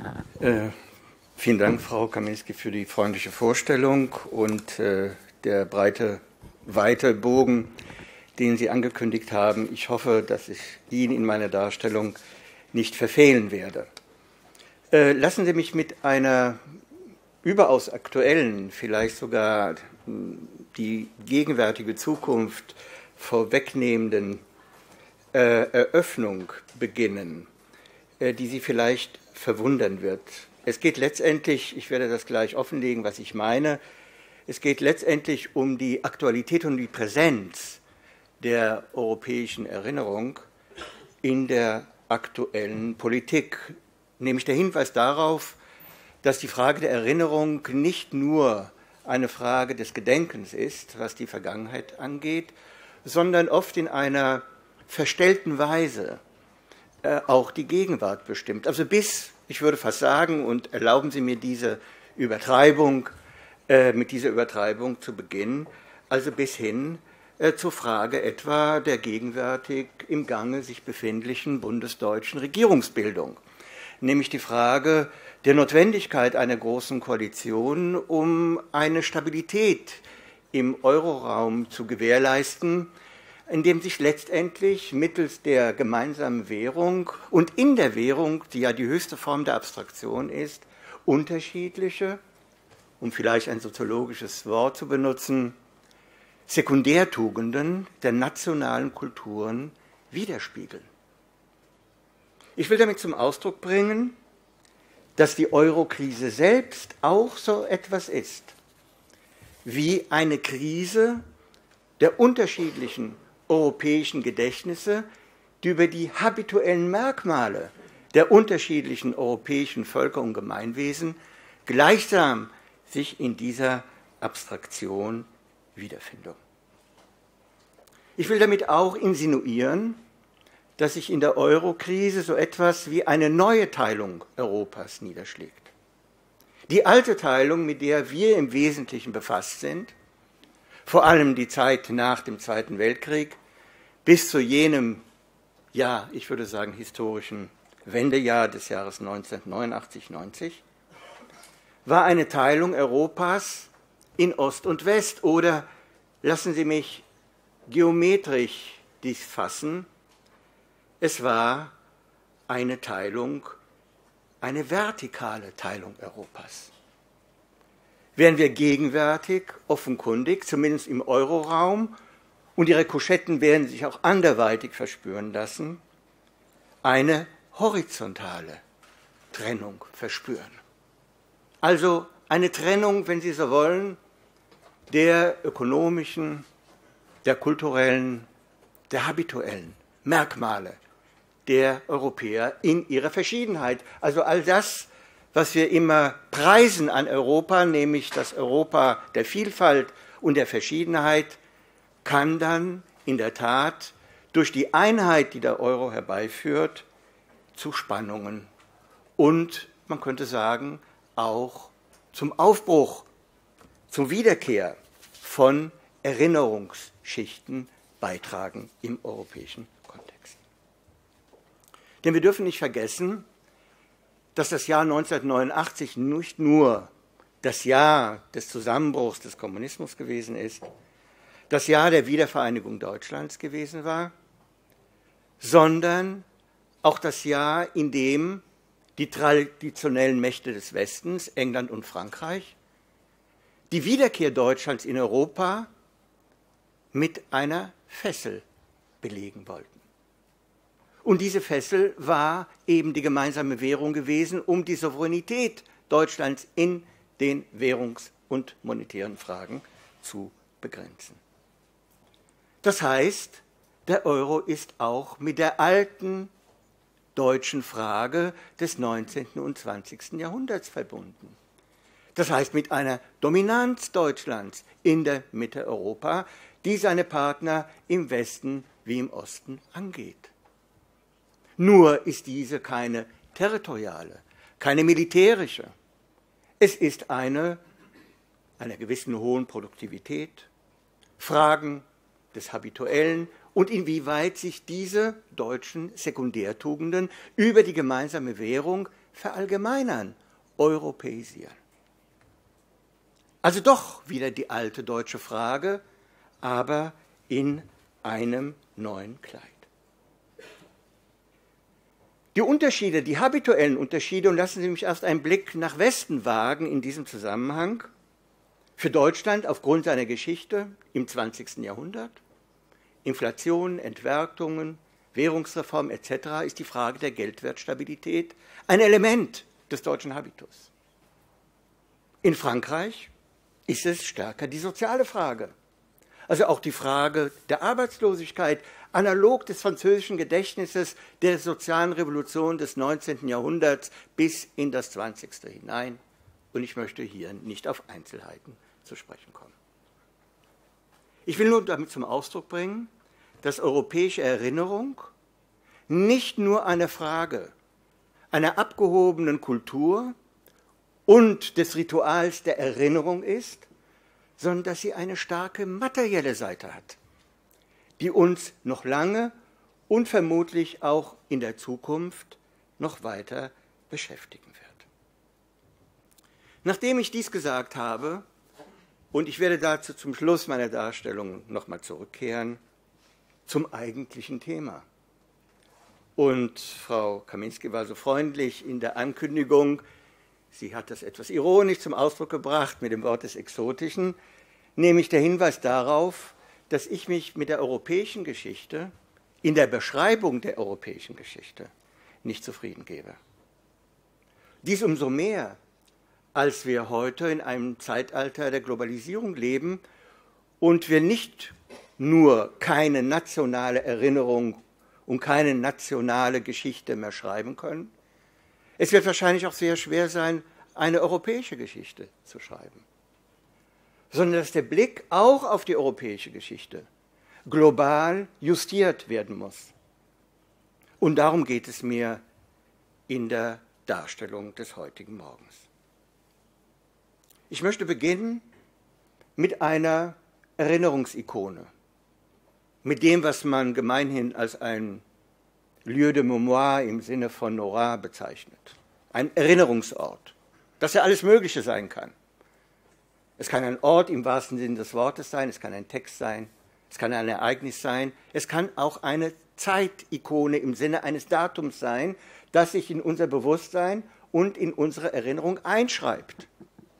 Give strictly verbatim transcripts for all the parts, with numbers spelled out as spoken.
Äh, vielen Dank, Frau Kaminski, für die freundliche Vorstellung und äh, der breite, weite Bogen, den Sie angekündigt haben. Ich hoffe, dass ich ihn in meiner Darstellung nicht verfehlen werde. Äh, lassen Sie mich mit einer überaus aktuellen, vielleicht sogar die gegenwärtige Zukunft vorwegnehmenden äh, Eröffnung beginnen, äh, die Sie vielleicht verwundern wird. Es geht letztendlich, ich werde das gleich offenlegen, was ich meine, es geht letztendlich um die Aktualität und die Präsenz der europäischen Erinnerung in der aktuellen Politik, nämlich der Hinweis darauf, dass die Frage der Erinnerung nicht nur eine Frage des Gedenkens ist, was die Vergangenheit angeht, sondern oft in einer verstellten Weise äh, auch die Gegenwart bestimmt. Also bis, ich würde fast sagen, und erlauben Sie mir diese Übertreibung, äh, mit dieser Übertreibung zu beginnen, also bis hin äh, zur Frage etwa der gegenwärtig im Gange sich befindlichen bundesdeutschen Regierungsbildung, nämlich die Frage der Notwendigkeit einer großen Koalition, um eine Stabilität im Euroraum zu gewährleisten, indem sich letztendlich mittels der gemeinsamen Währung und in der Währung, die ja die höchste Form der Abstraktion ist, unterschiedliche, um vielleicht ein soziologisches Wort zu benutzen, Sekundärtugenden der nationalen Kulturen widerspiegeln. Ich will damit zum Ausdruck bringen, dass die Euro-Krise selbst auch so etwas ist wie eine Krise der unterschiedlichen europäischen Gedächtnisse, die über die habituellen Merkmale der unterschiedlichen europäischen Völker und Gemeinwesen gleichsam sich in dieser Abstraktion wiederfinden. Ich will damit auch insinuieren, dass sich in der Euro-Krise so etwas wie eine neue Teilung Europas niederschlägt. Die alte Teilung, mit der wir im Wesentlichen befasst sind, vor allem die Zeit nach dem Zweiten Weltkrieg, bis zu jenem, ja, ich würde sagen, historischen Wendejahr des Jahres neunzehnhundertneunundachtzig neunzig, war eine Teilung Europas in Ost und West oder, lassen Sie mich geometrisch dies fassen, es war eine Teilung, eine vertikale Teilung Europas. Während wir gegenwärtig offenkundig, zumindest im Euroraum, und die Rikoschetten werden sich auch anderweitig verspüren lassen, eine horizontale Trennung verspüren. Also eine Trennung, wenn Sie so wollen, der ökonomischen, der kulturellen, der habituellen Merkmale der Europäer in ihrer Verschiedenheit. Also all das, was wir immer preisen an Europa, nämlich das Europa der Vielfalt und der Verschiedenheit, kann dann in der Tat durch die Einheit, die der Euro herbeiführt, zu Spannungen und, man könnte sagen, auch zum Aufbruch, zur Wiederkehr von Erinnerungsschichten beitragen im europäischen Kontext. Denn wir dürfen nicht vergessen, dass das Jahr neunzehnhundertneunundachtzig nicht nur das Jahr des Zusammenbruchs des Kommunismus gewesen ist, das Jahr der Wiedervereinigung Deutschlands gewesen war, sondern auch das Jahr, in dem die traditionellen Mächte des Westens, England und Frankreich, die Wiederkehr Deutschlands in Europa mit einer Fessel belegen wollten. Und diese Fessel war eben die gemeinsame Währung gewesen, um die Souveränität Deutschlands in den währungs- und monetären Fragen zu begrenzen. Das heißt, der Euro ist auch mit der alten deutschen Frage des neunzehnten und zwanzigsten Jahrhunderts verbunden. Das heißt, mit einer Dominanz Deutschlands in der Mitte Europa, die seine Partner im Westen wie im Osten angeht. Nur ist diese keine territoriale, keine militärische. Es ist eine einer gewissen hohen Produktivität, Fragen des Habituellen und inwieweit sich diese deutschen Sekundärtugenden über die gemeinsame Währung verallgemeinern, europäisieren. Also doch wieder die alte deutsche Frage, aber in einem neuen Kleid. Die Unterschiede, die habituellen Unterschiede, und lassen Sie mich erst einen Blick nach Westen wagen in diesem Zusammenhang, für Deutschland aufgrund seiner Geschichte im zwanzigsten Jahrhundert, Inflation, Entwertungen, Währungsreform et cetera, ist die Frage der Geldwertstabilität ein Element des deutschen Habitus. In Frankreich ist es stärker die soziale Frage. Also auch die Frage der Arbeitslosigkeit, analog des französischen Gedächtnisses der sozialen Revolution des neunzehnten Jahrhunderts bis in das zwanzigste hinein. Und ich möchte hier nicht auf Einzelheiten zu sprechen kommen. Ich will nur damit zum Ausdruck bringen, dass europäische Erinnerung nicht nur eine Frage einer abgehobenen Kultur und des Rituals der Erinnerung ist, sondern dass sie eine starke materielle Seite hat, die uns noch lange und vermutlich auch in der Zukunft noch weiter beschäftigen wird. Nachdem ich dies gesagt habe, und ich werde dazu zum Schluss meiner Darstellung nochmal zurückkehren, zum eigentlichen Thema. Und Frau Kaminski war so freundlich in der Ankündigung, sie hat das etwas ironisch zum Ausdruck gebracht mit dem Wort des Exotischen, nämlich der Hinweis darauf, dass ich mich mit der europäischen Geschichte, in der Beschreibung der europäischen Geschichte, nicht zufrieden gebe. Dies umso mehr, als wir heute in einem Zeitalter der Globalisierung leben und wir nicht nur keine nationale Erinnerung und keine nationale Geschichte mehr schreiben können. Es wird wahrscheinlich auch sehr schwer sein, eine europäische Geschichte zu schreiben, sondern dass der Blick auch auf die europäische Geschichte global justiert werden muss. Und darum geht es mir in der Darstellung des heutigen Morgens. Ich möchte beginnen mit einer Erinnerungsikone, mit dem, was man gemeinhin als ein Lieu de Mémoire im Sinne von Nora bezeichnet. Ein Erinnerungsort, das ja alles Mögliche sein kann. Es kann ein Ort im wahrsten Sinne des Wortes sein, es kann ein Text sein, es kann ein Ereignis sein, es kann auch eine Zeitikone im Sinne eines Datums sein, das sich in unser Bewusstsein und in unsere Erinnerung einschreibt.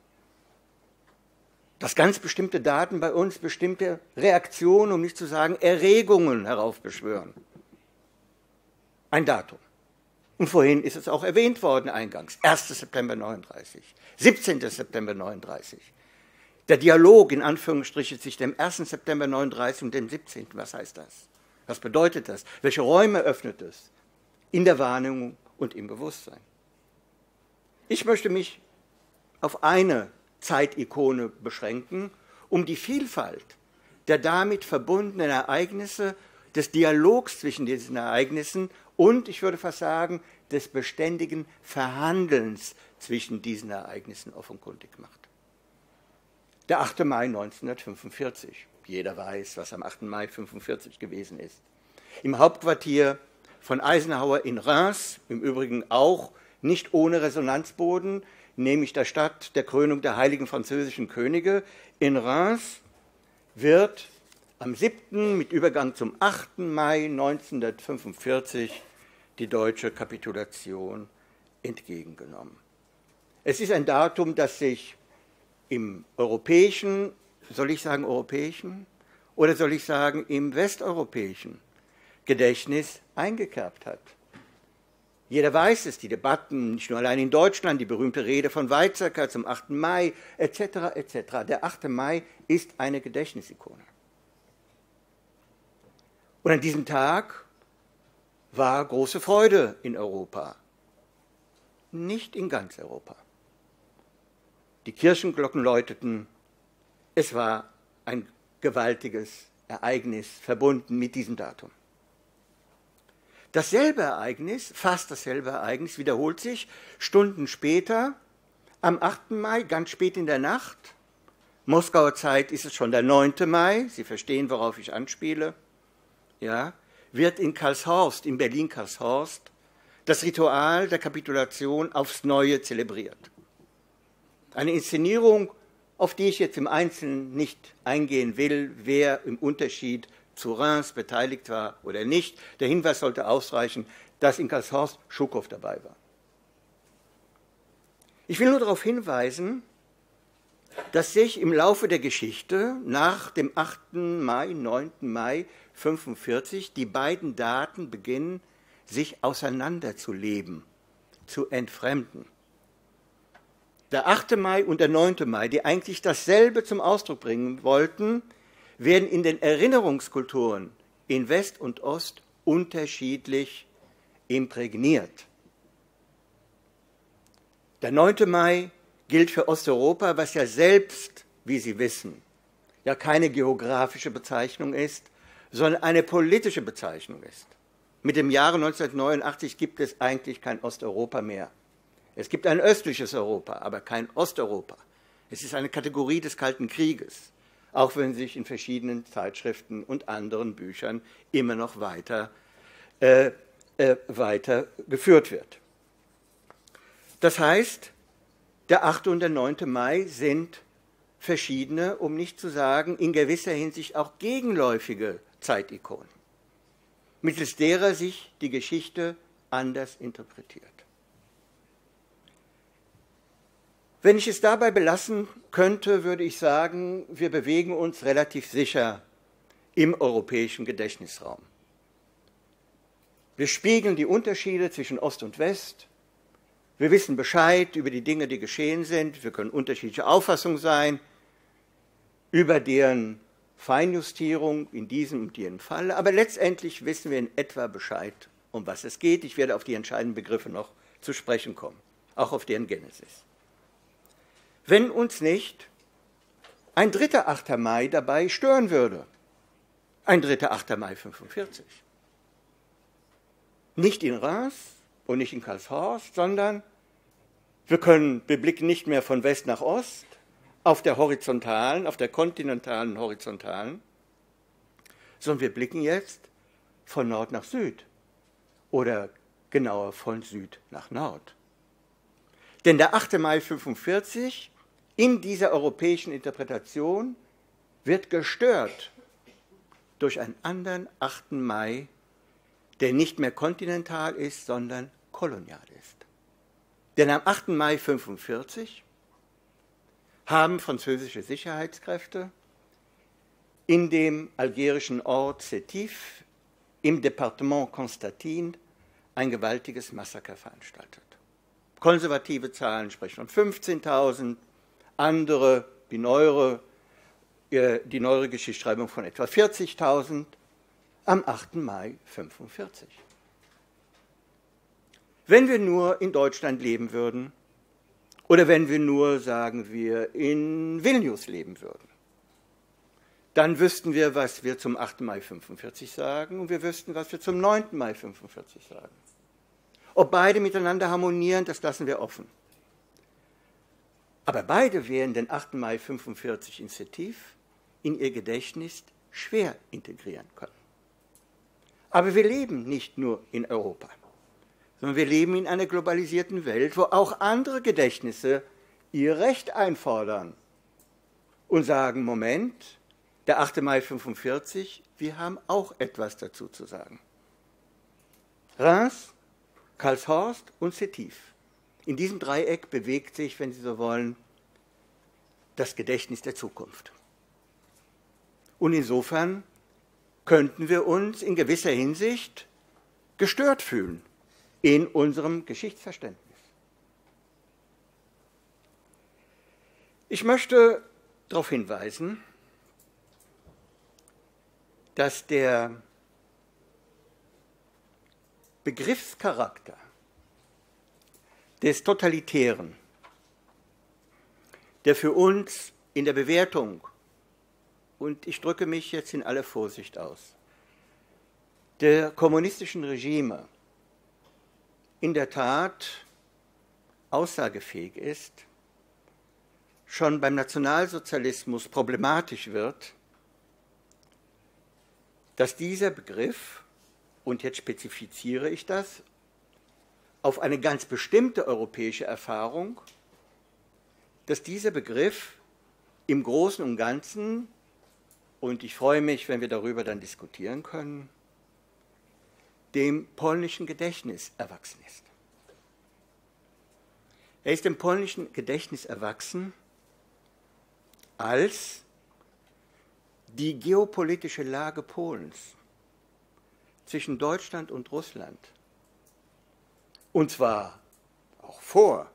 Dass ganz bestimmte Daten bei uns bestimmte Reaktionen, um nicht zu sagen Erregungen heraufbeschwören. Ein Datum. Und vorhin ist es auch erwähnt worden eingangs. erster September neununddreißig, siebzehnter September neununddreißig. Der Dialog in Anführungsstrichen zwischen dem ersten September neununddreißig und dem siebzehnten Was heißt das? Was bedeutet das? Welche Räume öffnet es? In der Wahrnehmung und im Bewusstsein. Ich möchte mich auf eine Zeitikone beschränken, um die Vielfalt der damit verbundenen Ereignisse, des Dialogs zwischen diesen Ereignissen und, ich würde fast sagen, des beständigen Verhandelns zwischen diesen Ereignissen offenkundig macht. Der achte Mai neunzehnhundertfünfundvierzig. Jeder weiß, was am achten Mai neunzehnhundertfünfundvierzig gewesen ist. Im Hauptquartier von Eisenhower in Reims, im Übrigen auch nicht ohne Resonanzboden, nämlich der Stadt der Krönung der heiligen französischen Könige, in Reims wird am siebten mit Übergang zum achten Mai neunzehnhundertfünfundvierzig die deutsche Kapitulation entgegengenommen. Es ist ein Datum, das sich im europäischen, soll ich sagen europäischen, oder soll ich sagen im westeuropäischen Gedächtnis eingekerbt hat. Jeder weiß es, die Debatten, nicht nur allein in Deutschland, die berühmte Rede von Weizsäcker zum achten Mai, et cetera et cetera. Der achte Mai ist eine Gedächtnisikone. Und an diesem Tag war große Freude in Europa. Nicht in ganz Europa. Die Kirchenglocken läuteten. Es war ein gewaltiges Ereignis verbunden mit diesem Datum. Dasselbe Ereignis, fast dasselbe Ereignis, wiederholt sich Stunden später, am achten Mai, ganz spät in der Nacht. Moskauer Zeit ist es schon der neunte Mai, Sie verstehen, worauf ich anspiele. Ja, wird in Karlshorst, in Berlin-Karlshorst, das Ritual der Kapitulation aufs Neue zelebriert. Eine Inszenierung, auf die ich jetzt im Einzelnen nicht eingehen will, wer im Unterschied zu Reims beteiligt war oder nicht. Der Hinweis sollte ausreichen, dass in Karlshorst Schukow dabei war. Ich will nur darauf hinweisen, dass sich im Laufe der Geschichte nach dem achten Mai, neunten Mai fünfundvierzig die beiden Daten beginnen, sich auseinanderzuleben, zu entfremden. Der achte Mai und der neunte Mai, die eigentlich dasselbe zum Ausdruck bringen wollten, werden in den Erinnerungskulturen in West und Ost unterschiedlich imprägniert. Der neunte Mai gilt für Osteuropa, was ja selbst, wie Sie wissen, ja keine geografische Bezeichnung ist, sondern eine politische Bezeichnung ist. Mit dem Jahre neunzehnhundertneunundachtzig gibt es eigentlich kein Osteuropa mehr. Es gibt ein östliches Europa, aber kein Osteuropa. Es ist eine Kategorie des Kalten Krieges, auch wenn sich in verschiedenen Zeitschriften und anderen Büchern immer noch weiter, äh, äh, weiter geführt wird. Das heißt, der achte und der neunte Mai sind verschiedene, um nicht zu sagen, in gewisser Hinsicht auch gegenläufige Zeitikonen, mittels derer sich die Geschichte anders interpretiert. Wenn ich es dabei belassen könnte, würde ich sagen, wir bewegen uns relativ sicher im europäischen Gedächtnisraum. Wir spiegeln die Unterschiede zwischen Ost und West. Wir wissen Bescheid über die Dinge, die geschehen sind. Wir können unterschiedliche Auffassungen sein über deren Feinjustierung in diesem und jenem Fall. Aber letztendlich wissen wir in etwa Bescheid, um was es geht. Ich werde auf die entscheidenden Begriffe noch zu sprechen kommen, auch auf deren Genesis. Wenn uns nicht ein dritter achter Mai dabei stören würde, ein dritter achter Mai fünfundvierzig. Nicht in Reims und nicht in Karlshorst, sondern wir können, wir blicken nicht mehr von West nach Ost, auf der horizontalen, auf der kontinentalen horizontalen, sondern wir blicken jetzt von Nord nach Süd oder genauer von Süd nach Nord. Denn der achte Mai fünfundvierzig in dieser europäischen Interpretation wird gestört durch einen anderen achten Mai, der nicht mehr kontinental ist, sondern kolonial ist. Denn am achten Mai fünfundvierzig haben französische Sicherheitskräfte in dem algerischen Ort Sétif im Departement Constantine ein gewaltiges Massaker veranstaltet. Konservative Zahlen sprechen von fünfzehntausend, andere, die neuere, die neuere Geschichtsschreibung von etwa vierzigtausend am achten Mai fünfundvierzig. Wenn wir nur in Deutschland leben würden, oder wenn wir nur, sagen wir, in Vilnius leben würden, dann wüssten wir, was wir zum achten Mai fünfundvierzig sagen, und wir wüssten, was wir zum neunten Mai fünfundvierzig sagen. Ob beide miteinander harmonieren, das lassen wir offen. Aber beide werden den achten Mai fünfundvierzig in Sétif in ihr Gedächtnis schwer integrieren können. Aber wir leben nicht nur in Europa, sondern wir leben in einer globalisierten Welt, wo auch andere Gedächtnisse ihr Recht einfordern und sagen, Moment, der achte Mai fünfundvierzig, wir haben auch etwas dazu zu sagen. Reims, Karlshorst und Sétif. In diesem Dreieck bewegt sich, wenn Sie so wollen, das Gedächtnis der Zukunft. Und insofern könnten wir uns in gewisser Hinsicht gestört fühlen in unserem Geschichtsverständnis. Ich möchte darauf hinweisen, dass der Begriffscharakter des Totalitären, der für uns in der Bewertung, und ich drücke mich jetzt in aller Vorsicht aus, der kommunistischen Regime in der Tat aussagefähig ist, schon beim Nationalsozialismus problematisch wird, dass dieser Begriff, und jetzt spezifiziere ich das, auf eine ganz bestimmte europäische Erfahrung, dass dieser Begriff im Großen und Ganzen, und ich freue mich, wenn wir darüber dann diskutieren können, dem polnischen Gedächtnis erwachsen ist. Er ist dem polnischen Gedächtnis erwachsen, als die geopolitische Lage Polens zwischen Deutschland und Russland, und zwar auch vor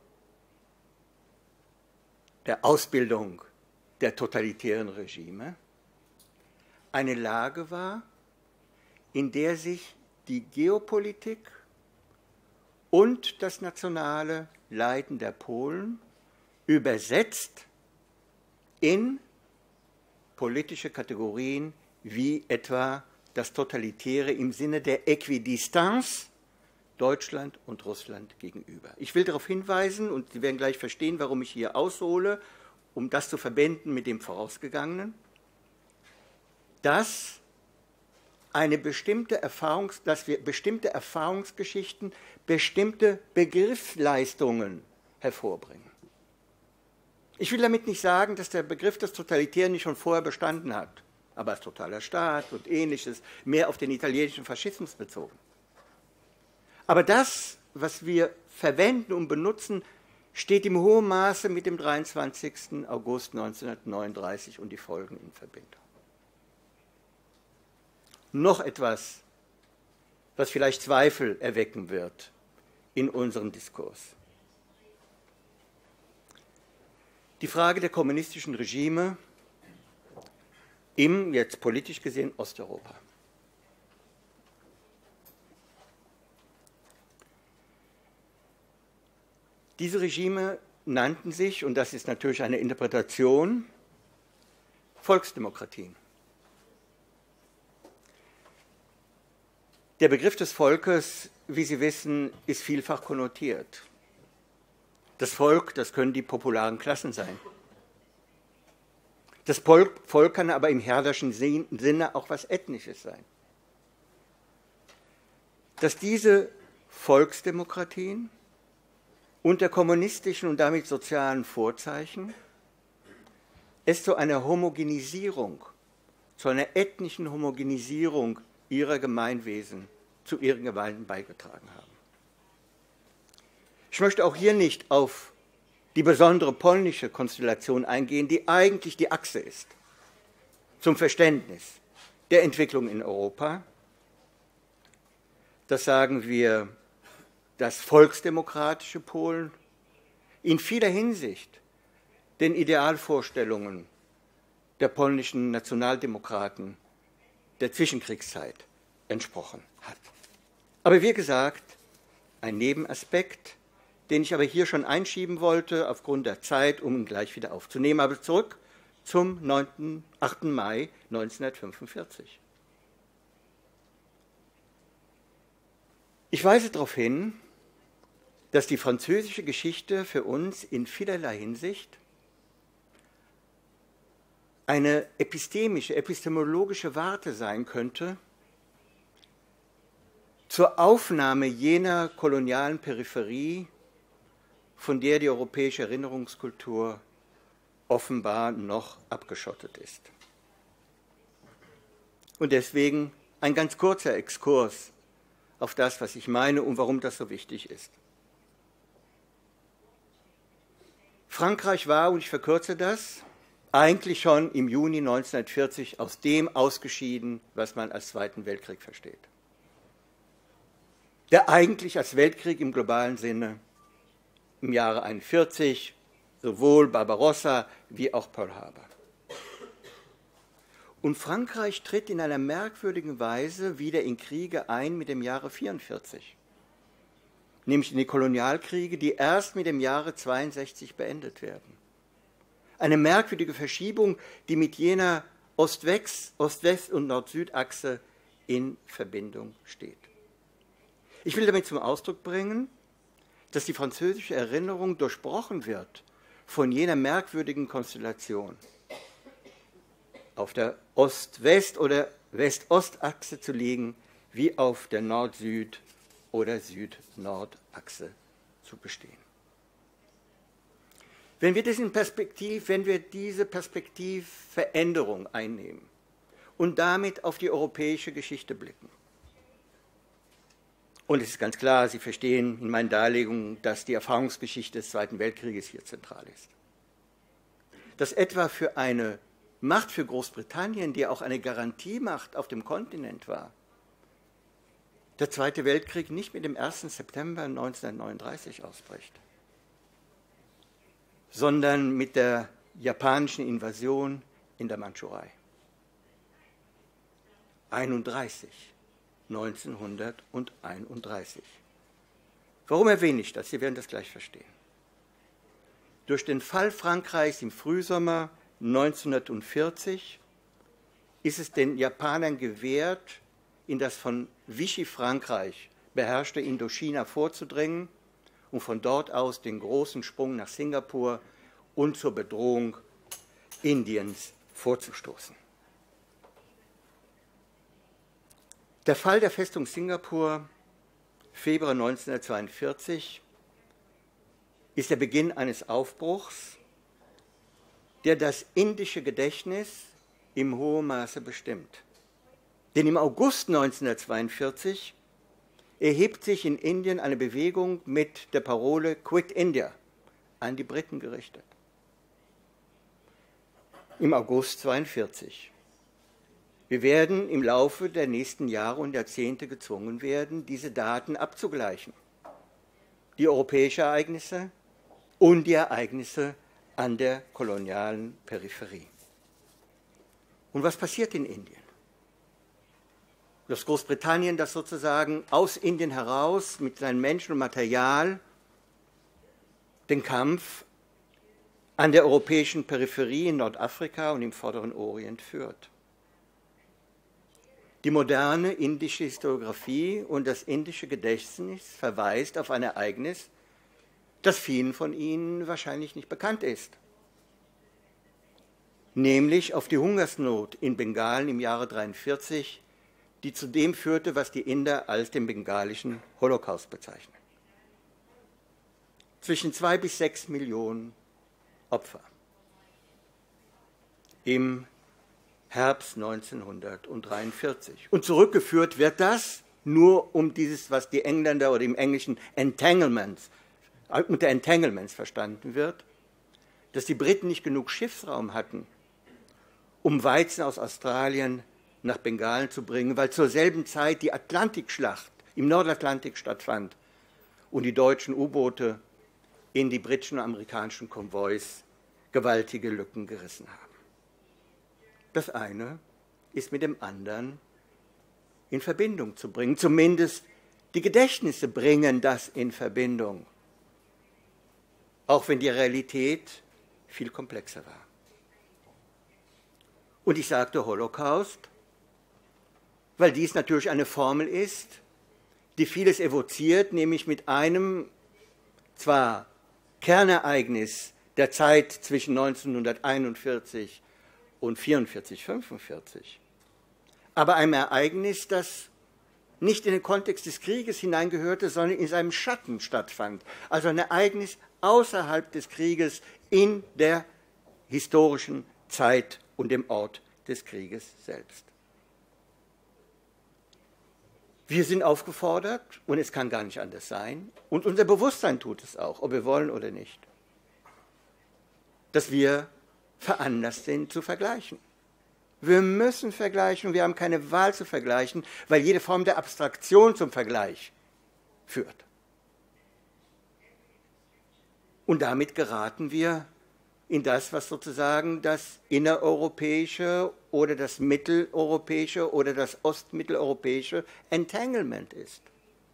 der Ausbildung der totalitären Regime, eine Lage war, in der sich die Geopolitik und das nationale Leiden der Polen übersetzt in politische Kategorien wie etwa das Totalitäre im Sinne der Äquidistanz Deutschland und Russland gegenüber. Ich will darauf hinweisen, und Sie werden gleich verstehen, warum ich hier aushole, um das zu verbinden mit dem Vorausgegangenen, dass, eine bestimmte Erfahrungs-, dass wir bestimmte Erfahrungsgeschichten, bestimmte Begriffsleistungen hervorbringen. Ich will damit nicht sagen, dass der Begriff des Totalitären nicht schon vorher bestanden hat, aber als totaler Staat und Ähnliches, mehr auf den italienischen Faschismus bezogen. Aber das, was wir verwenden und benutzen, steht im hohen Maße mit dem dreiundzwanzigsten August neunzehnhundertneununddreißig und die Folgen in Verbindung. Noch etwas, was vielleicht Zweifel erwecken wird in unserem Diskurs. Die Frage der kommunistischen Regime im, jetzt politisch gesehen, Osteuropa. Diese Regime nannten sich, und das ist natürlich eine Interpretation, Volksdemokratien. Der Begriff des Volkes, wie Sie wissen, ist vielfach konnotiert. Das Volk, das können die popularen Klassen sein. Das Volk kann aber im Herderschen Sinne auch was Ethnisches sein. Dass diese Volksdemokratien unter kommunistischen und damit sozialen Vorzeichen es zu einer Homogenisierung, zu einer ethnischen Homogenisierung ihrer Gemeinwesen, zu ihren Gemeinden beigetragen haben. Ich möchte auch hier nicht auf die besondere polnische Konstellation eingehen, die eigentlich die Achse ist zum Verständnis der Entwicklung in Europa. Das sagen wir, das volksdemokratische Polen in vieler Hinsicht den Idealvorstellungen der polnischen Nationaldemokraten der Zwischenkriegszeit entsprochen hat. Aber wie gesagt, ein Nebenaspekt, den ich aber hier schon einschieben wollte, aufgrund der Zeit, um ihn gleich wieder aufzunehmen. Aber zurück zum achten Mai neunzehnhundertfünfundvierzig. Ich weise darauf hin, dass die französische Geschichte für uns in vielerlei Hinsicht eine epistemische, epistemologische Warte sein könnte zur Aufnahme jener kolonialen Peripherie, von der die europäische Erinnerungskultur offenbar noch abgeschottet ist. Und deswegen ein ganz kurzer Exkurs auf das, was ich meine und warum das so wichtig ist. Frankreich war, und ich verkürze das, eigentlich schon im Juni neunzehnhundertvierzig aus dem ausgeschieden, was man als Zweiten Weltkrieg versteht. Der eigentlich als Weltkrieg im globalen Sinne im Jahre einundvierzig sowohl Barbarossa wie auch Pearl Harbor. Und Frankreich tritt in einer merkwürdigen Weise wieder in Kriege ein mit dem Jahre vierundvierzig, nämlich in die Kolonialkriege, die erst mit dem Jahre zweiundsechzig beendet werden. Eine merkwürdige Verschiebung, die mit jener Ost-West- Ost-West- und Nord-Süd-Achse in Verbindung steht. Ich will damit zum Ausdruck bringen, dass die französische Erinnerung durchbrochen wird von jener merkwürdigen Konstellation, auf der Ost-West- oder West-Ost-Achse zu liegen, wie auf der Nord-Süd- oder Süd-Nord-Achse zu bestehen. Wenn wir, diesen Perspektiv, wenn wir diese Perspektivveränderung einnehmen und damit auf die europäische Geschichte blicken, und es ist ganz klar, Sie verstehen in meinen Darlegungen, dass die Erfahrungsgeschichte des Zweiten Weltkrieges hier zentral ist, dass etwa für eine Macht für Großbritannien, die auch eine Garantiemacht auf dem Kontinent war, der Zweite Weltkrieg nicht mit dem ersten September neunzehnhundertneununddreißig ausbricht, sondern mit der japanischen Invasion in der Mandschurei. neunzehnhunderteinunddreißig. Warum erwähne ich das? Sie werden das gleich verstehen. Durch den Fall Frankreichs im Frühsommer neunzehnhundertvierzig ist es den Japanern gewährt, in das von Vichy-Frankreich beherrschte Indochina vorzudringen und von dort aus den großen Sprung nach Singapur und zur Bedrohung Indiens vorzustoßen. Der Fall der Festung Singapur, Februar neunzehnhundertzweiundvierzig, ist der Beginn eines Aufbruchs, der das indische Gedächtnis im hohen Maße bestimmt. Denn im August neunzehnhundertzweiundvierzig erhebt sich in Indien eine Bewegung mit der Parole Quit India, an die Briten gerichtet. Im August neunzehnhundertzweiundvierzig. Wir werden im Laufe der nächsten Jahre und Jahrzehnte gezwungen werden, diese Daten abzugleichen. Die europäischen Ereignisse und die Ereignisse an der kolonialen Peripherie. Und was passiert in Indien? Das Großbritannien, das sozusagen aus Indien heraus mit seinen Menschen und Material den Kampf an der europäischen Peripherie in Nordafrika und im Vorderen Orient führt. Die moderne indische Historiographie und das indische Gedächtnis verweist auf ein Ereignis, das vielen von Ihnen wahrscheinlich nicht bekannt ist, nämlich auf die Hungersnot in Bengalen im Jahre neunzehnhundertdreiundvierzig, die zu dem führte, was die Inder als den bengalischen Holocaust bezeichnen. Zwischen zwei bis sechs Millionen Opfer im Herbst neunzehnhundertdreiundvierzig. Und zurückgeführt wird das nur um dieses, was die Engländer oder im Englischen Entanglements, unter Entanglements verstanden wird, dass die Briten nicht genug Schiffsraum hatten, um Weizen aus Australien nach Bengalen zu bringen, weil zur selben Zeit die Atlantikschlacht im Nordatlantik stattfand und die deutschen U-Boote in die britischen und amerikanischen Konvois gewaltige Lücken gerissen haben. Das eine ist mit dem anderen in Verbindung zu bringen. Zumindest die Gedächtnisse bringen das in Verbindung, auch wenn die Realität viel komplexer war. Und ich sagte Holocaust, weil dies natürlich eine Formel ist, die vieles evoziert, nämlich mit einem zwar Kernereignis der Zeit zwischen neunzehnhunderteinundvierzig und vierundvierzig, fünfundvierzig, aber einem Ereignis, das nicht in den Kontext des Krieges hineingehörte, sondern in seinem Schatten stattfand. Also ein Ereignis außerhalb des Krieges in der historischen Zeit und dem Ort des Krieges selbst. Wir sind aufgefordert, und es kann gar nicht anders sein, und unser Bewusstsein tut es auch, ob wir wollen oder nicht, dass wir veranlasst sind zu vergleichen. Wir müssen vergleichen und wir haben keine Wahl zu vergleichen, weil jede Form der Abstraktion zum Vergleich führt. Und damit geraten wir in das, was sozusagen das innereuropäische oder das mitteleuropäische oder das ostmitteleuropäische Entanglement ist.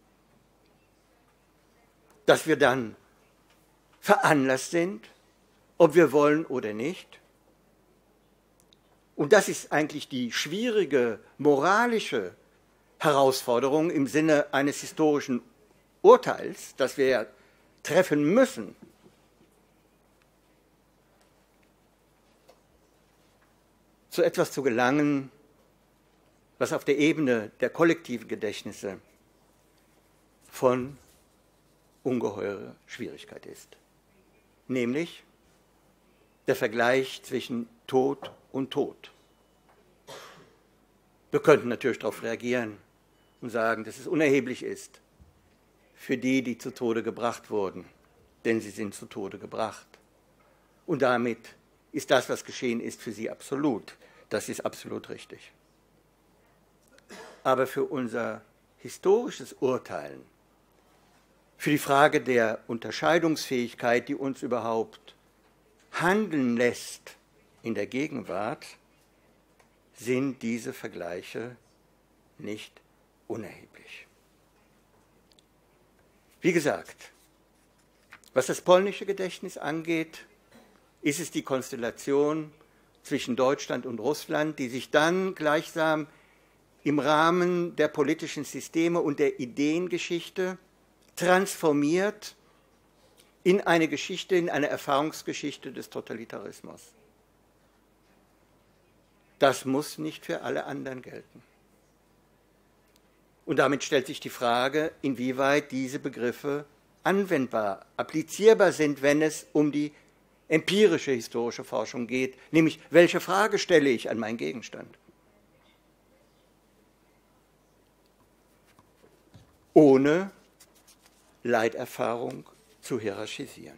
Dass wir dann veranlasst sind, ob wir wollen oder nicht. Und das ist eigentlich die schwierige moralische Herausforderung im Sinne eines historischen Urteils, das wir treffen müssen. Zu etwas zu gelangen, was auf der Ebene der kollektiven Gedächtnisse von ungeheurer Schwierigkeit ist. Nämlich der Vergleich zwischen Tod und Tod. Wir könnten natürlich darauf reagieren und sagen, dass es unerheblich ist für die, die zu Tode gebracht wurden, denn sie sind zu Tode gebracht. Und damit ist das, was geschehen ist, für sie absolut. Das ist absolut richtig. Aber für unser historisches Urteilen, für die Frage der Unterscheidungsfähigkeit, die uns überhaupt handeln lässt in der Gegenwart, sind diese Vergleiche nicht unerheblich. Wie gesagt, was das polnische Gedächtnis angeht, ist es die Konstellation zwischen Deutschland und Russland, die sich dann gleichsam im Rahmen der politischen Systeme und der Ideengeschichte transformiert in eine Geschichte, in eine Erfahrungsgeschichte des Totalitarismus. Das muss nicht für alle anderen gelten. Und damit stellt sich die Frage, inwieweit diese Begriffe anwendbar, applizierbar sind, wenn es um die empirische historische Forschung geht, nämlich welche Frage stelle ich an meinen Gegenstand? Ohne Leiterfahrung zu hierarchisieren.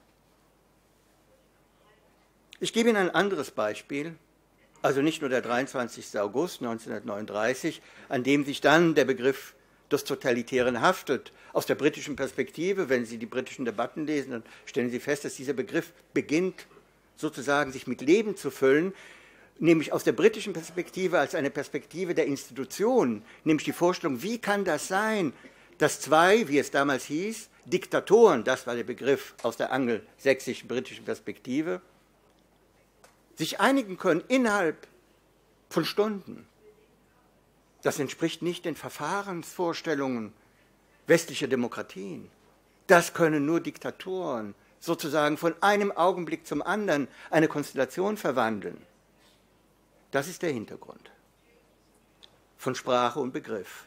Ich gebe Ihnen ein anderes Beispiel, also nicht nur der dreiundzwanzigste August neunzehnhundertneununddreißig, an dem sich dann der Begriff des Totalitären haftet. Aus der britischen Perspektive, wenn Sie die britischen Debatten lesen, dann stellen Sie fest, dass dieser Begriff beginnt, sozusagen sich mit Leben zu füllen, nämlich aus der britischen Perspektive als eine Perspektive der Institutionen, nämlich die Vorstellung, wie kann das sein, dass zwei, wie es damals hieß, Diktatoren, das war der Begriff aus der angelsächsischen britischen Perspektive, sich einigen können innerhalb von Stunden. Das entspricht nicht den Verfahrensvorstellungen westlicher Demokratien. Das können nur Diktatoren sozusagen von einem Augenblick zum anderen eine Konstellation verwandeln. Das ist der Hintergrund von Sprache und Begriff.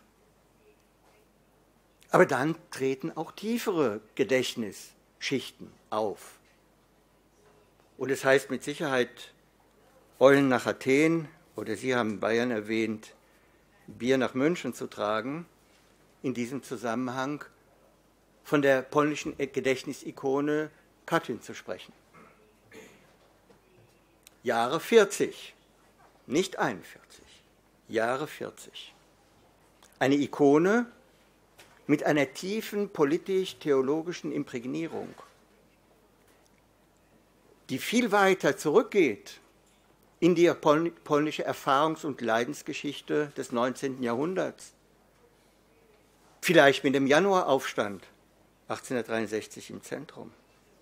Aber dann treten auch tiefere Gedächtnisschichten auf. Und es heißt mit Sicherheit Eulen nach Athen, oder Sie haben Bayern erwähnt, Bier nach München zu tragen, in diesem Zusammenhang von der polnischen Gedächtnisikone Katyn zu sprechen. Jahre vierzig, nicht einundvierzig, Jahre vierzig. Eine Ikone mit einer tiefen politisch-theologischen Imprägnierung, die viel weiter zurückgeht in die polnische Erfahrungs- und Leidensgeschichte des neunzehnten Jahrhunderts. Vielleicht mit dem Januaraufstand achtzehnhundertdreiundsechzig im Zentrum.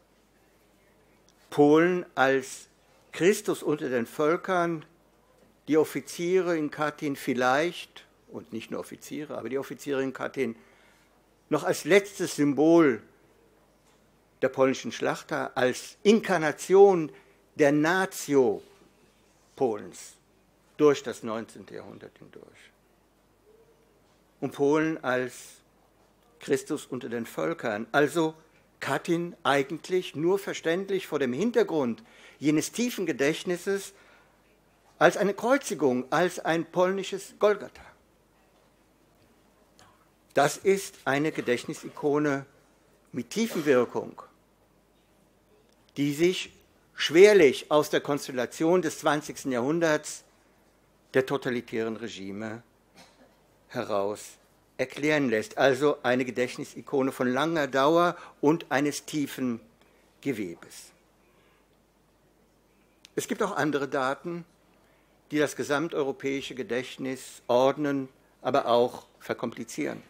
Polen als Christus unter den Völkern, die Offiziere in Katyn vielleicht, und nicht nur Offiziere, aber die Offiziere in Katyn noch als letztes Symbol der polnischen Schlachter, als Inkarnation der Natio Polens durch das neunzehnte Jahrhundert hindurch. Und Polen als Christus unter den Völkern, also Katyn eigentlich nur verständlich vor dem Hintergrund jenes tiefen Gedächtnisses als eine Kreuzigung, als ein polnisches Golgatha. Das ist eine Gedächtnisikone mit Tiefenwirkung, die sich schwerlich aus der Konstellation des zwanzigsten Jahrhunderts der totalitären Regime heraus erklären lässt. Also eine Gedächtnisikone von langer Dauer und eines tiefen Gewebes. Es gibt auch andere Daten, die das gesamteuropäische Gedächtnis ordnen, aber auch verkomplizieren.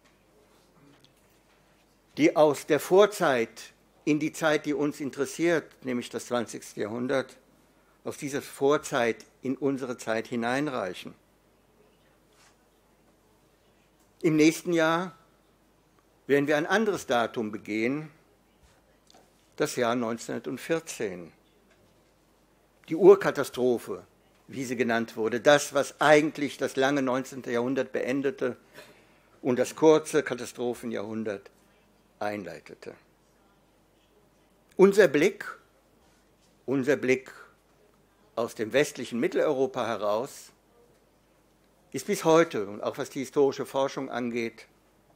Die aus der Vorzeit in die Zeit, die uns interessiert, nämlich das zwanzigste Jahrhundert, aus dieser Vorzeit in unsere Zeit hineinreichen. Im nächsten Jahr werden wir ein anderes Datum begehen, das Jahr neunzehnhundertvierzehn. Die Urkatastrophe, wie sie genannt wurde, das, was eigentlich das lange neunzehnte Jahrhundert beendete und das kurze Katastrophenjahrhundert einleitete. Unser Blick, unser Blick aus dem westlichen Mitteleuropa heraus ist bis heute, und auch was die historische Forschung angeht,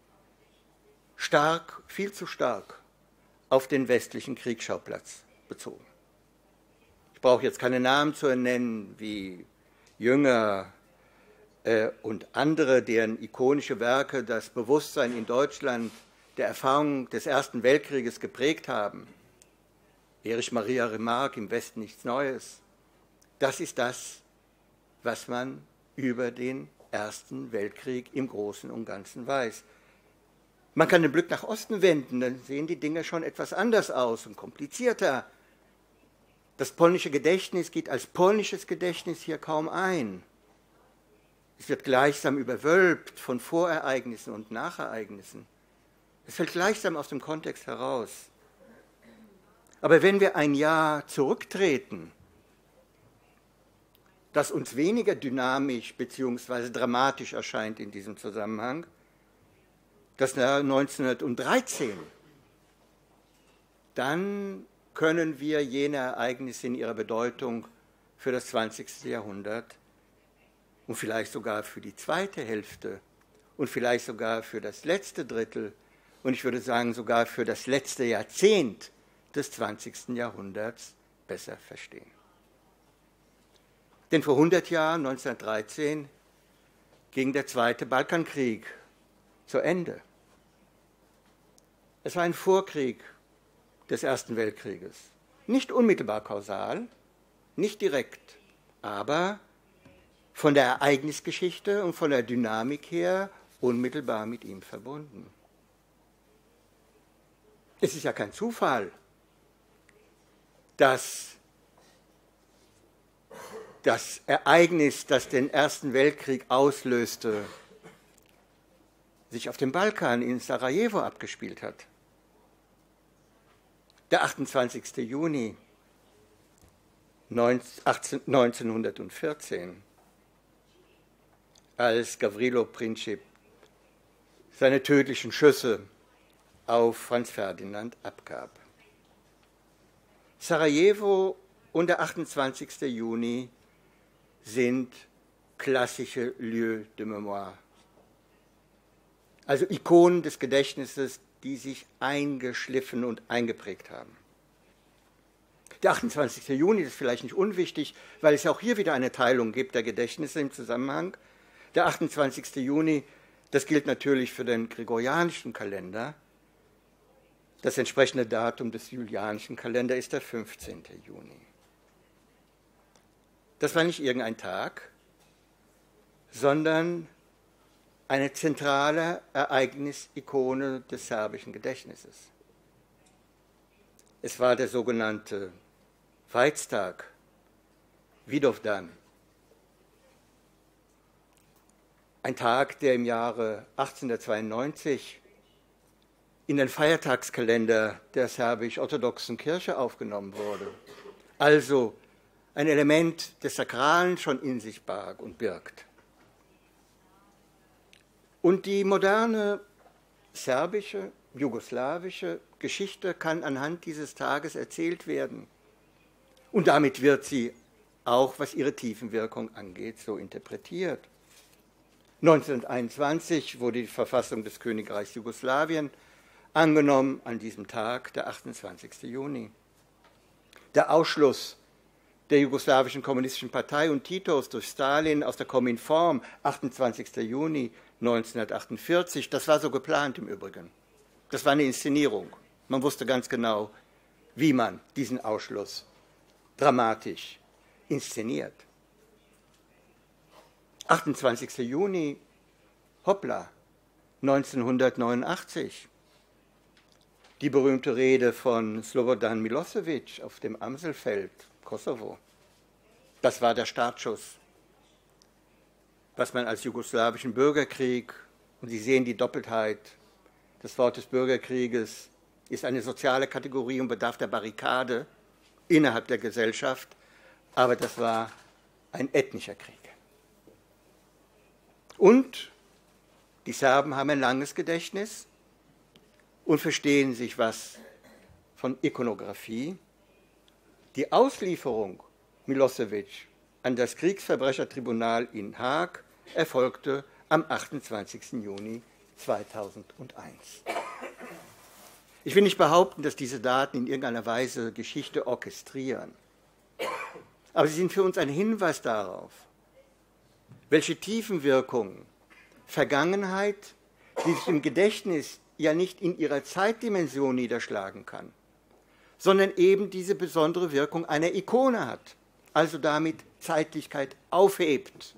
stark, viel zu stark auf den westlichen Kriegsschauplatz bezogen. Ich brauche jetzt keine Namen zu nennen, wie Jünger äh, und andere, deren ikonische Werke das Bewusstsein in Deutschland der Erfahrung des Ersten Weltkrieges geprägt haben. Erich Maria Remarque, im Westen nichts Neues. Das ist das, was man über den Ersten Weltkrieg im Großen und Ganzen weiß. Man kann den Blick nach Osten wenden, dann sehen die Dinge schon etwas anders aus und komplizierter. Das polnische Gedächtnis geht als polnisches Gedächtnis hier kaum ein. Es wird gleichsam überwölbt von Vorereignissen und Nachereignissen. Es fällt gleichsam aus dem Kontext heraus. Aber wenn wir ein Jahr zurücktreten, das uns weniger dynamisch bzw. dramatisch erscheint in diesem Zusammenhang, das Jahr neunzehnhundertdreizehn, dann können wir jene Ereignisse in ihrer Bedeutung für das zwanzigste Jahrhundert und vielleicht sogar für die zweite Hälfte und vielleicht sogar für das letzte Drittel und ich würde sagen sogar für das letzte Jahrzehnt des zwanzigsten Jahrhunderts besser verstehen. Denn vor hundert Jahren, neunzehnhundertdreizehn, ging der Zweite Balkankrieg zu Ende. Es war ein Vorkrieg des Ersten Weltkrieges. Nicht unmittelbar kausal, nicht direkt, aber von der Ereignisgeschichte und von der Dynamik her unmittelbar mit ihm verbunden. Es ist ja kein Zufall, dass das Ereignis, das den Ersten Weltkrieg auslöste, sich auf dem Balkan in Sarajevo abgespielt hat. Der achtundzwanzigste Juni neunzehnhundertvierzehn, als Gavrilo Princip seine tödlichen Schüsse auf Franz Ferdinand abgab. Sarajevo und der achtundzwanzigste Juni sind klassische Lieux de Mémoire, also Ikonen des Gedächtnisses, die sich eingeschliffen und eingeprägt haben. Der achtundzwanzigste Juni ist vielleicht nicht unwichtig, weil es auch hier wieder eine Teilung gibt der Gedächtnisse im Zusammenhang. Der achtundzwanzigste Juni, das gilt natürlich für den gregorianischen Kalender. Das entsprechende Datum des julianischen Kalenders ist der fünfzehnte Juni. Das war nicht irgendein Tag, sondern eine zentrale Ereignisikone des serbischen Gedächtnisses. Es war der sogenannte Veitstag, Vidovdan. Ein Tag, der im Jahre achtzehnhundertzweiundneunzig in den Feiertagskalender der serbisch-orthodoxen Kirche aufgenommen wurde. Also ein Element des Sakralen schon in sich barg und birgt. Und die moderne serbische, jugoslawische Geschichte kann anhand dieses Tages erzählt werden. Und damit wird sie auch, was ihre Tiefenwirkung angeht, so interpretiert. neunzehnhunderteinundzwanzig wurde die Verfassung des Königreichs Jugoslawien angenommen, an diesem Tag, der achtundzwanzigste Juni. Der Ausschluss der jugoslawischen kommunistischen Partei und Titos durch Stalin aus der Kominform, achtundzwanzigster Juni neunzehnhundertachtundvierzig, das war so geplant im Übrigen. Das war eine Inszenierung. Man wusste ganz genau, wie man diesen Ausschluss dramatisch inszeniert. achtundzwanzigster Juni, hoppla, neunzehnhundertneunundachtzig. Die berühmte Rede von Slobodan Milosevic auf dem Amselfeld, Kosovo. Das war der Startschuss, was man als jugoslawischen Bürgerkrieg, und Sie sehen die Doppeltheit des Wortes Bürgerkrieges, ist eine soziale Kategorie und bedarf der Barrikade innerhalb der Gesellschaft, aber das war ein ethnischer Krieg. Und Die Serben haben ein langes Gedächtnis und verstehen sich was von Ikonographie. Die Auslieferung Milosevic an das Kriegsverbrechertribunal in Haag erfolgte am achtundzwanzigsten Juni zweitausendeins. Ich will nicht behaupten, dass diese Daten in irgendeiner Weise Geschichte orchestrieren, aber sie sind für uns ein Hinweis darauf, welche Tiefenwirkungen Vergangenheit, die sich im Gedächtnis ja nicht in ihrer Zeitdimension niederschlagen kann, sondern eben diese besondere Wirkung einer Ikone hat, also damit Zeitlichkeit aufhebt.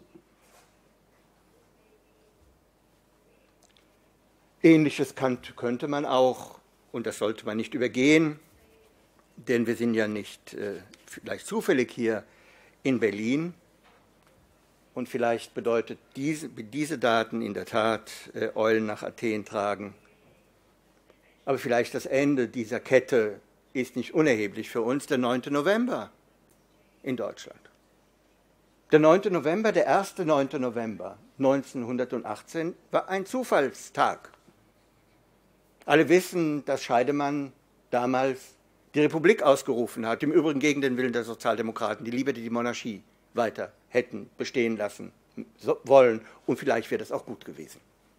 Ähnliches könnte man auch, und das sollte man nicht übergehen, denn wir sind ja nicht äh, vielleicht zufällig hier in Berlin, und vielleicht bedeutet diese, diese Daten in der Tat äh, Eulen nach Athen tragen. Aber vielleicht das Ende dieser Kette ist nicht unerheblich für uns, der neunte November in Deutschland. Der neunte November, der erste neunte November neunzehnhundertachtzehn, war ein Zufallstag. Alle wissen, dass Scheidemann damals die Republik ausgerufen hat, im Übrigen gegen den Willen der Sozialdemokraten, die lieber die Monarchie weiter hätten bestehen lassen wollen, und vielleicht wäre das auch gut gewesen.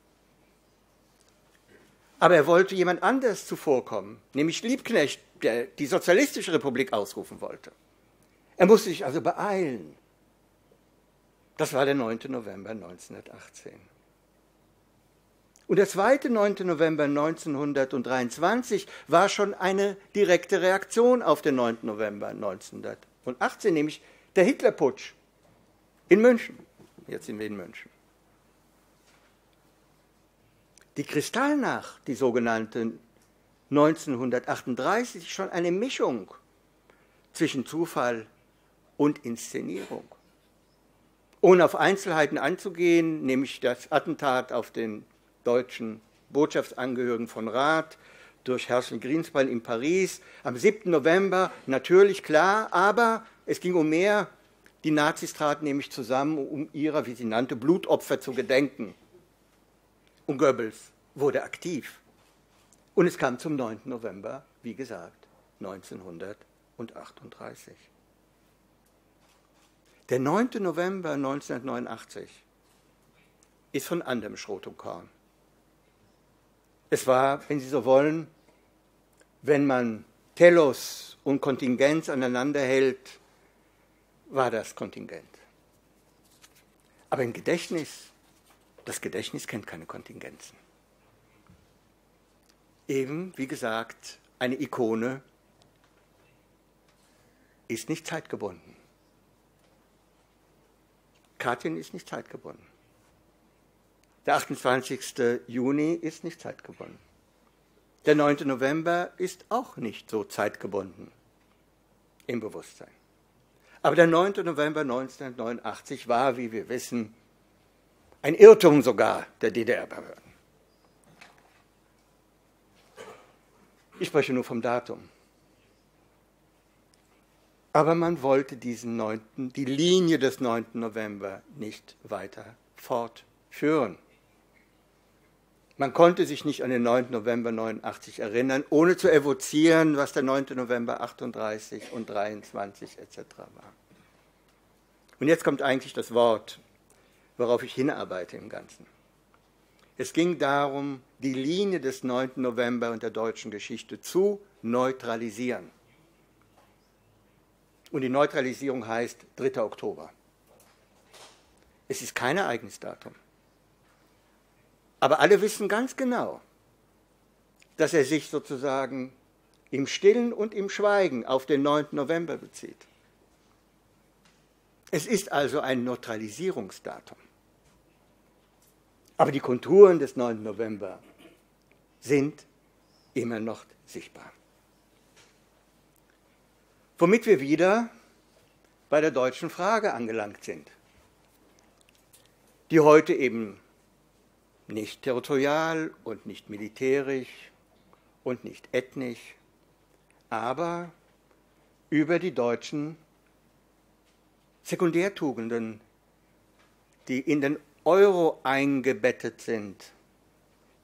Aber er wollte jemand anders zuvorkommen, nämlich Liebknecht, der die Sozialistische Republik ausrufen wollte. Er musste sich also beeilen. Das war der neunte November neunzehnhundertachtzehn. Und der zweite neunte November neunzehnhundertdreiundzwanzig war schon eine direkte Reaktion auf den neunten November neunzehnhundertachtzehn, nämlich der Hitlerputsch in München. Jetzt sind wir in München. Die Kristallnacht, die sogenannte neunzehnhundertachtunddreißig, ist schon eine Mischung zwischen Zufall und Inszenierung. Ohne auf Einzelheiten einzugehen, nämlich das Attentat auf den deutschen Botschaftsangehörigen von Rath durch Herschel Grienspan in Paris am siebten November, natürlich klar, aber es ging um mehr. Die Nazis traten nämlich zusammen, um ihrer, wie sie nannte, Blutopfer zu gedenken. Und Goebbels wurde aktiv. Und es kam zum neunten November, wie gesagt, neunzehnhundertachtunddreißig. Der neunte November neunzehnhundertneunundachtzig ist von anderem Schrot und Korn. Es war, wenn Sie so wollen, wenn man Telos und Kontingenz aneinander hält, war das Kontingent. Aber im Gedächtnis, das Gedächtnis kennt keine Kontingenzen. Eben, wie gesagt, eine Ikone ist nicht zeitgebunden. Katyn ist nicht zeitgebunden. Der achtundzwanzigste Juni ist nicht zeitgebunden. Der neunte November ist auch nicht so zeitgebunden im Bewusstsein. Aber der neunte November neunzehnhundertneunundachtzig war, wie wir wissen, ein Irrtum sogar der D D R-Behörden. Ich spreche nur vom Datum. Aber man wollte diesen neunten, die Linie des neunten November nicht weiter fortführen. Man konnte sich nicht an den neunten November neunundachtzig erinnern, ohne zu evozieren, was der neunte November achtunddreißig und dreiundzwanzig et cetera war. Und jetzt kommt eigentlich das Wort, worauf ich hinarbeite im Ganzen. Es ging darum, die Linie des neunten November und der deutschen Geschichte zu neutralisieren. Und die Neutralisierung heißt dritter Oktober. Es ist kein Ereignisdatum. Aber alle wissen ganz genau, dass er sich sozusagen im Stillen und im Schweigen auf den neunten November bezieht. Es ist also ein Neutralisierungsdatum. Aber die Konturen des neunten November sind immer noch sichtbar. Womit wir wieder bei der deutschen Frage angelangt sind, die heute eben nicht territorial und nicht militärisch und nicht ethnisch, aber über die deutschen Sekundärtugenden, die in den Euro eingebettet sind,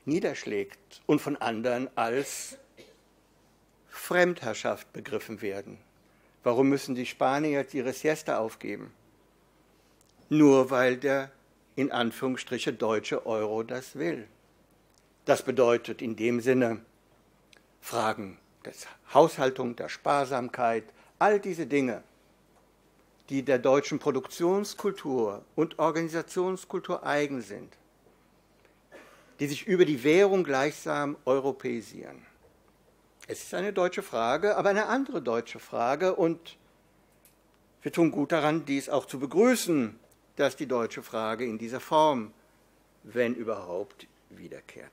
niederschlägt und von anderen als Fremdherrschaft begriffen werden. Warum müssen die Spanier jetzt ihre Siesta aufgeben? Nur weil der in Anführungsstriche deutsche Euro das will. Das bedeutet in dem Sinne Fragen der Haushaltung, der Sparsamkeit, all diese Dinge, die der deutschen Produktionskultur und Organisationskultur eigen sind, die sich über die Währung gleichsam europäisieren. Es ist eine deutsche Frage, aber eine andere deutsche Frage, und wir tun gut daran, dies auch zu begrüßen, dass die deutsche Frage in dieser Form, wenn überhaupt, wiederkehrt.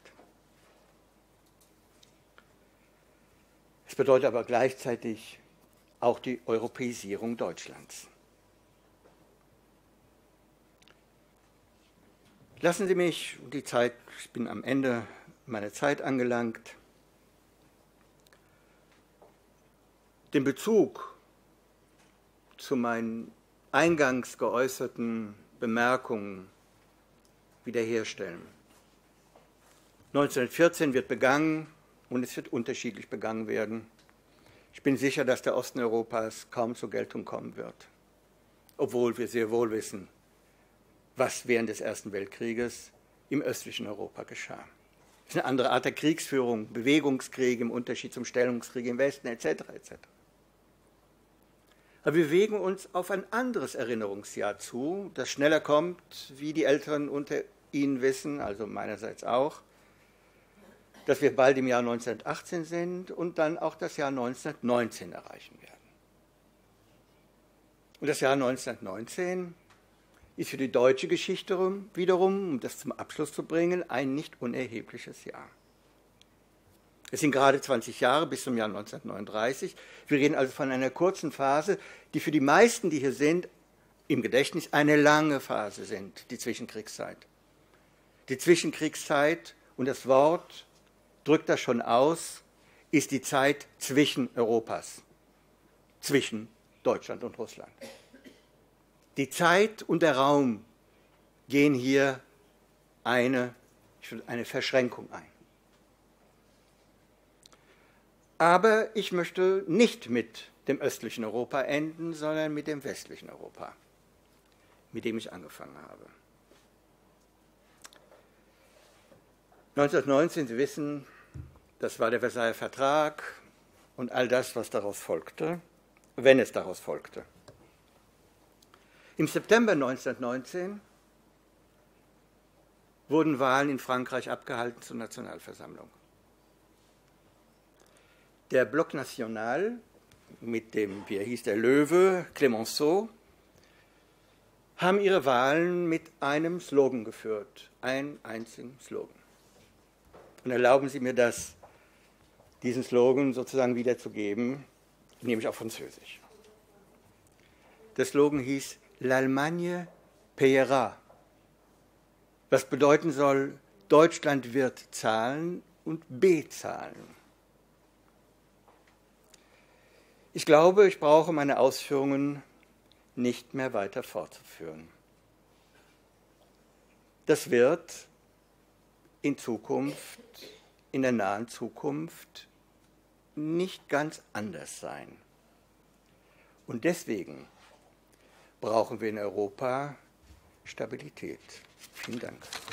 Es bedeutet aber gleichzeitig auch die Europäisierung Deutschlands. Lassen Sie mich, die Zeit, ich bin am Ende meiner Zeit angelangt, den Bezug zu meinen eingangs geäußerten Bemerkungen wiederherstellen. neunzehnhundertvierzehn wird begangen und es wird unterschiedlich begangen werden. Ich bin sicher, dass der Osten Europas kaum zur Geltung kommen wird, obwohl wir sehr wohl wissen, was während des Ersten Weltkrieges im östlichen Europa geschah. Es ist eine andere Art der Kriegsführung, Bewegungskrieg im Unterschied zum Stellungskrieg im Westen et cetera et cetera. Aber wir bewegen uns auf ein anderes Erinnerungsjahr zu, das schneller kommt, wie die Älteren unter Ihnen wissen, also meinerseits auch, dass wir bald im Jahr neunzehnhundertachtzehn sind und dann auch das Jahr neunzehnhundertneunzehn erreichen werden. Und das Jahr neunzehnhundertneunzehn ist für die deutsche Geschichte wiederum, um das zum Abschluss zu bringen, ein nicht unerhebliches Jahr. Es sind gerade zwanzig Jahre bis zum Jahr neunzehnhundertneununddreißig. Wir reden also von einer kurzen Phase, die für die meisten, die hier sind, im Gedächtnis eine lange Phase sind, die Zwischenkriegszeit. Die Zwischenkriegszeit, und das Wort drückt das schon aus, ist die Zeit zwischen Europas, zwischen Deutschland und Russland. Die Zeit und der Raum gehen hier eine, eine Verschränkung ein. Aber ich möchte nicht mit dem östlichen Europa enden, sondern mit dem westlichen Europa, mit dem ich angefangen habe. neunzehnhundertneunzehn, Sie wissen, das war der Versailler Vertrag und all das, was daraus folgte, wenn es daraus folgte. Im September neunzehnhundertneunzehn wurden Wahlen in Frankreich abgehalten zur Nationalversammlung. Der Bloc National mit dem, wie er hieß, der Löwe, Clemenceau, haben ihre Wahlen mit einem Slogan geführt, einen einzigen Slogan. Und erlauben Sie mir das, diesen Slogan sozusagen wiederzugeben, nämlich auf Französisch. Der Slogan hieß L'Allemagne payera, was bedeuten soll, Deutschland wird zahlen und bezahlen. Ich glaube, ich brauche meine Ausführungen nicht mehr weiter fortzuführen. Das wird in Zukunft, in der nahen Zukunft, nicht ganz anders sein. Und deswegen brauchen wir in Europa Stabilität. Vielen Dank.